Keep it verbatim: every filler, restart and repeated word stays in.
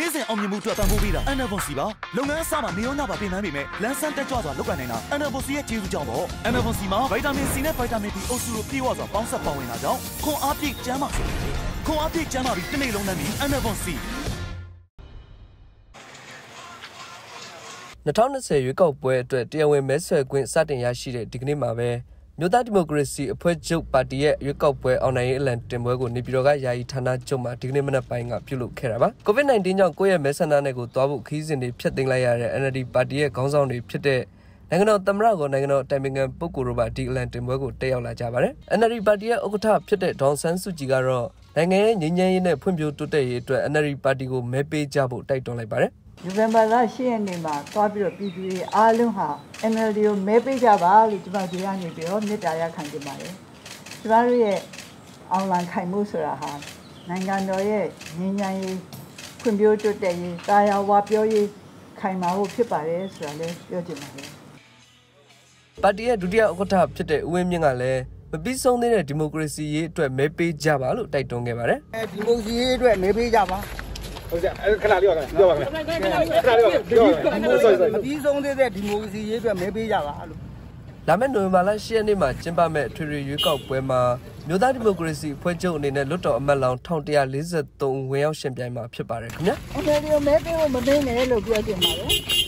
နေ့စဉ်အောင်မြင်မှုအတွက်ပံ့ပိုးပေးတာ Enervon စီပါလုပ်ငန်းအစမှာနေရောညပါပြင်ပန်းပေမဲ့လန်းဆန်းတက်ကြွစွာလုပ်ကိုင်နိုင်တာ Enervon စီရဲ့ကျေးဇူးကြောင့်ပေါ့ Enervon စီမှာဗိုက်တာမင် C နဲ့ဗိုက်တာမင် B အုပ်စုတို့ပြေဝစွာပေါင်းစပ်ပါဝင်တာကြောင့်ခွန်အားပြည့်ကျန်းမာစေခွန်အားပြည့်ကျန်းမာပြီးတစ်နေ့လုံးနဲ့ပြီး Enervon စီ၂၀၂၀ရွေးကောက်ပွဲအတွက်တရားဝင်မဲဆွယ်ခွင့်စတင်ရရှိတဲ့ဒီကနေ့မှာပဲမြို့သားဒီမိုကရေစီအဖွဲ့ချုပ်ပါတီရဲ့ရွေးကောက်ပွဲအောင်နိုင်ရေးအလံတင်ပွဲကိုနေပြည်တော်ကယာယီဌာနချုပ်မှာဒီကနေ့မနက်ပိုင်းကပြုလုပ်ခဲ့တာပါ။ ကိုဗစ် ၁၉ ကြောင့်ကိုယ့်ရဲ့မဲဆန္ဒနယ်ကိုတွားဖို့ခီးစဉ်တွေဖျက်သိမ်းလိုက်ရတဲ့ N L D ပါတီရဲ့ခေါင်းဆောင်တွေဖြစ်တဲ့နိုင်ငံတော်သမ္မတကိုနိုင်ငံတော်တိုင်ပင်ခံပုဂ္ဂိုလ်တို့ပါဒီအလံတင်ပွဲကိုတက်ရောက်လာကြပါတယ်။ N L D ပါတီရဲ့ဥက္ကဋ္ဌဖြစ်တဲ့ဒေါ်ဆန်းစုကြည်ကတော့နိုင်ငံရဲ့ငြိမ်းချမ်းရေးနဲ့ဖွံ့ဖြိုးတိုးတက်ရေးအတွက် N L D ပါတီကိုမဲပေးကြဖို့တိုက်တွန်းလိုက်ပါတယ်။နိုဝင်ဘာလ၈ရက်နေ့မှာသွားပြီးတော့ပြည်သူတွေအားလုံးဟာ N L D ကိုမဲပေးကြပါလို့ကျွန်တော်ဒီကနေပြီးတော့မေတ္တာရပ်ခံကြပါတယ်။ကျွန်တော်တို့ရဲ့အောင်လံခိုင်မှုဆိုတာဟာနိုင်ငံတော်ရဲ့ငြိမ်းချမ်းရေးဖွံ့ဖြိုးတိုးတက်ရေးတာယာဝပြောရေးခိုင်မာဖို့ဖြစ်ပါတယ်ဆိုတာလည်းပြောချင်ပါတယ်။ပါတီရဲ့ဒုတိယဥက္ကဋ္ဌဖြစ်တဲ့ဦးဝင်းမြင့်ကလည်းမပြီးဆုံးသေးတဲ့ဒီမိုကရေစီရေးအတွက်မဲပေးကြပါလို့တိုက်တွန်းခဲ့ပါတယ်။ဒီမိုကရေစီရေးအတွက်မဲပေးကြပါဟုတ်ကဲ့ခဏလေးပါခင်ဗျပြောပါခင်ဗျခဏလေးပါပြောမပြီးဆုံးသေးတဲ့ဒီမိုကရေစီရေးအတွက်မဲပေးကြပါလို့လာမယ့်နိုဝင်ဘာလ၈ရက်နေ့မှာကျင်းပမယ့်ထွေထွေရွေးကောက်ပွဲမှာမြို့သားဒီမိုကရေစီအဖွဲ့ချုပ်အနေနဲ့လွတ်တော်အမတ်လောင်း၁၁၄၃ဝင်ရောက်ရှင်ပြိုင်မှာဖြစ်ပါတယ်ခင်ဗျာ။ N L D ကိုမဲပေးဖို့မပေးနဲ့လို့ပြောချင်ပါတယ်။